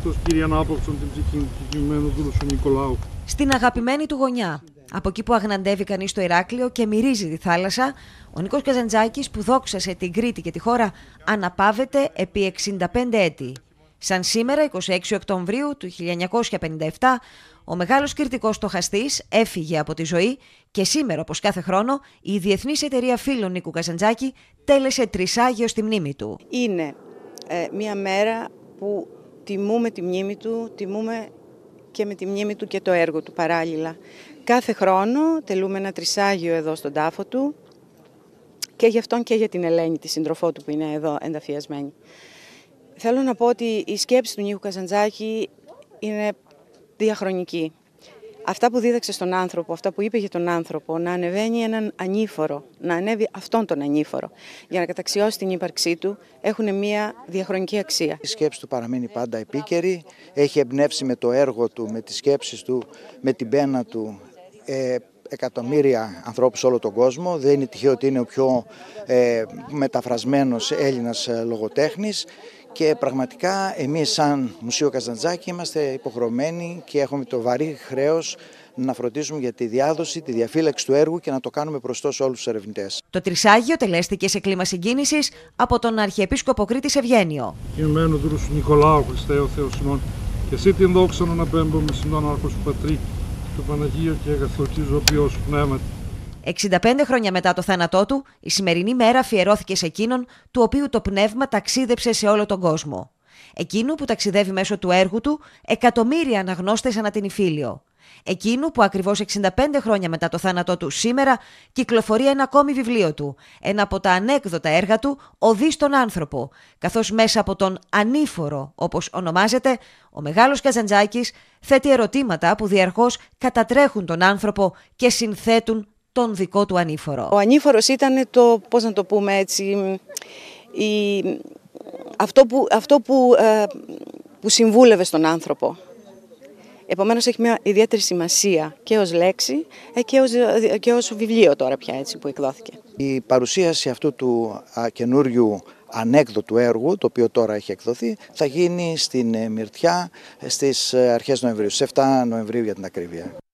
Χριστός Κύριε ανάπαυσον την ψυχή του κειμένου δούλου σου Νικολάου. Στην αγαπημένη του γωνιά, από εκεί που αγναντεύει κανείς στο Ηράκλειο και μυρίζει τη θάλασσα, ο Νίκος Καζαντζάκης που δόξασε την Κρήτη και τη χώρα αναπαύεται επί 65 έτη. Σαν σήμερα, 26 Οκτωβρίου του 1957, ο μεγάλος κρητικός στοχαστής έφυγε από τη ζωή και σήμερα, όπως κάθε χρόνο, η Διεθνής Εταιρεία Φίλων Νίκου Καζαντζάκη τέλεσε τρισάγιο στη μνήμη του. Είναι μια μέρα που τιμούμε τη μνήμη του, τιμούμε και με τη μνήμη του και το έργο του παράλληλα. Κάθε χρόνο τελούμε ένα τρισάγιο εδώ στον τάφο του και για αυτόν και για την Ελένη, τη σύντροφό του που είναι εδώ ενταφιασμένη. Θέλω να πω ότι η σκέψη του Νίκου Καζαντζάκη είναι διαχρονική. Αυτά που δίδαξε στον άνθρωπο, αυτά που είπε για τον άνθρωπο, να ανεβαίνει έναν ανήφορο, να ανέβει αυτόν τον ανήφορο, για να καταξιώσει την ύπαρξή του, έχουν μια διαχρονική αξία. Η σκέψη του παραμένει πάντα επίκαιρη, έχει εμπνεύσει με το έργο του, με τις σκέψεις του, με την πένα του εκατομμύρια ανθρώπους σε όλο τον κόσμο. Δεν είναι τυχαίο ότι είναι ο πιο μεταφρασμένος Έλληνας λογοτέχνης. Και πραγματικά εμείς σαν Μουσείο Καζαντζάκη είμαστε υποχρεωμένοι και έχουμε το βαρύ χρέος να φροντίσουμε για τη διάδοση, τη διαφύλαξη του έργου και να το κάνουμε προστός σε όλους τους ερευνητές. Το τρισάγιο τελέστηκε σε κλίμα συγκίνησης από τον Αρχιεπίσκοπο Κρήτης Ευγένιο. Κειμένου δούλου σου Νικολάου, Χριστέ ο Θεός ημών, και εσύ την δόξα να αναπέμπω με τον άρχο σου Πατρί, του Παναγίου και αγαθοκίζου ο ποιός σου πνεύματι. 65 χρόνια μετά το θάνατό του, η σημερινή μέρα αφιερώθηκε σε εκείνον του οποίου το πνεύμα ταξίδεψε σε όλο τον κόσμο. Εκείνου που ταξιδεύει μέσω του έργου του εκατομμύρια αναγνώστες ανά την Ιφίλιο. Εκείνου που ακριβώς 65 χρόνια μετά το θάνατό του σήμερα κυκλοφορεί ένα ακόμη βιβλίο του, ένα από τα ανέκδοτα έργα του «Οδή στον άνθρωπο», καθώς μέσα από τον ανήφορο, όπως ονομάζεται, ο μεγάλος Καζαντζάκης θέτει ερωτήματα που διαρκώς κατατρέχουν τον άνθρωπο και συνθέτουν τον δικό του ανήφορο. Ο ανήφορος ήταν το, πώς να το πούμε έτσι, αυτό που συμβούλευε στον άνθρωπο. Επομένως έχει μια ιδιαίτερη σημασία και ως λέξη και ως βιβλίο τώρα πια έτσι που εκδόθηκε. Η παρουσίαση αυτού του καινούριου ανέκδοτου έργου, το οποίο τώρα έχει εκδοθεί, θα γίνει στην Μυρτιά στις αρχές Νοεμβρίου, στις 7 Νοεμβρίου για την ακρίβεια.